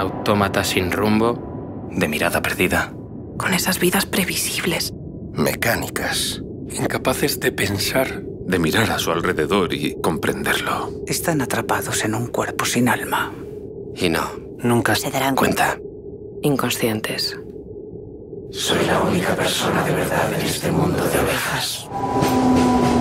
Autómatas sin rumbo, de mirada perdida. Con esas vidas previsibles. Mecánicas. Incapaces de pensar, de mirar a su alrededor y comprenderlo. Están atrapados en un cuerpo sin alma. y no, Nunca Se darán cuenta. Inconscientes. Soy la única persona de verdad en este mundo de ovejas.